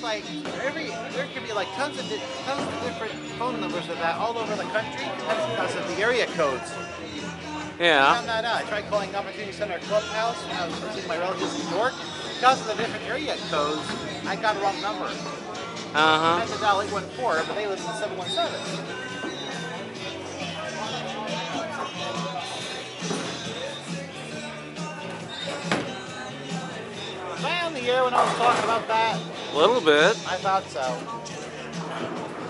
it's like there could be like tons of different phone numbers of that all over the country. That's because of the area codes. I Yeah. found that out. I tried calling Opportunity Center Clubhouse when I was visiting my relatives in New York. Because of the different area codes, I got a wrong number. I had to dial 814, but they live in 717. Was I on the air when I was talking about that? A little bit. I thought so.